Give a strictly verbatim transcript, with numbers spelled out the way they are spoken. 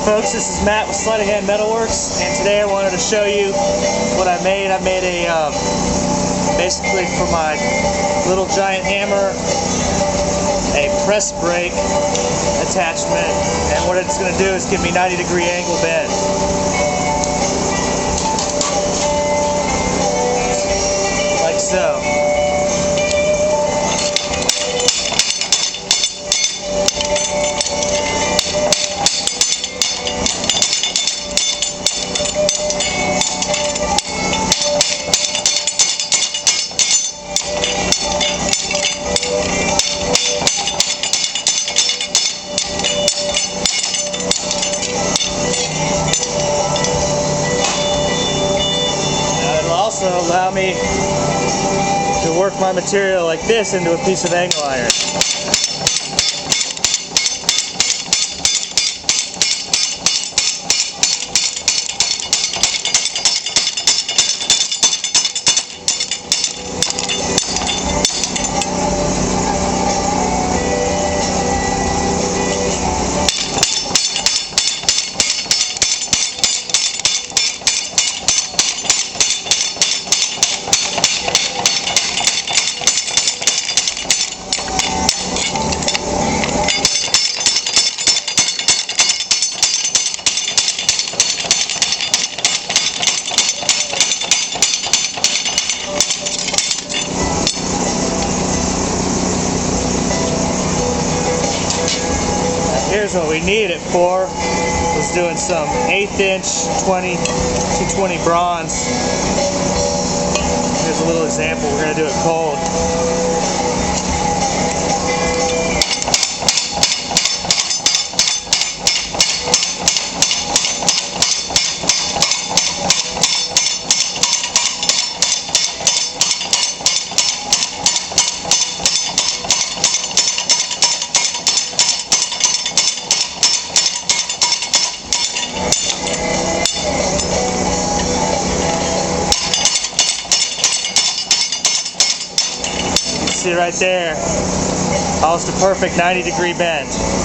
folks, this is Matt with Sleight of Hand Metalworks, and today I wanted to show you what I made. I made a, um, basically for my little giant hammer, a press brake attachment, and what it's going to do is give me ninety degree angle bend. Like so. Also allow me to work my material like this into a piece of angle iron. Here's what we need it for. Was doing some eighth inch twenty two twenty bronze. Here's a little example. We're going to do it cold. See right there, almost a perfect ninety degree bend.